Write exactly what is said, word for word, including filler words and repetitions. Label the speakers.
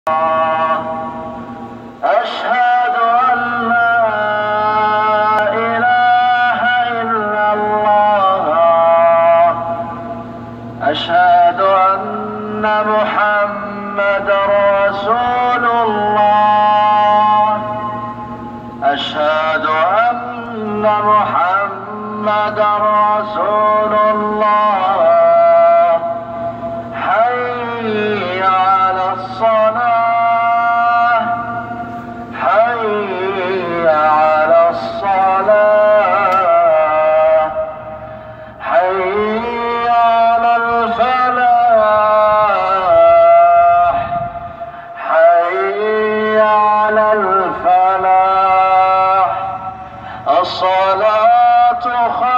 Speaker 1: أشهد أن لا إله إلا الله. أشهد أن محمدا رسول الله. أشهد أن محمدا رسول الله. حي على الصلاة، حي على الصلاة، حي على الفلاح، حي على الفلاح. الصلاة